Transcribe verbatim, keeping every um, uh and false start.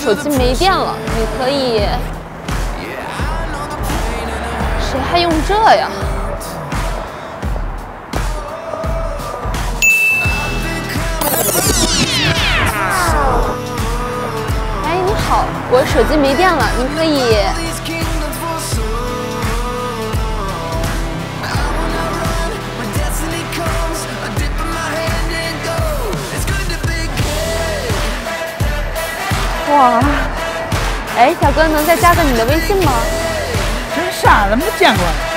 手机没电了，你可以……谁还用这呀？哎，你好，我手机没电了，你可以……哇，哎，小哥，能再加个你的微信吗？ 真傻了，没见过。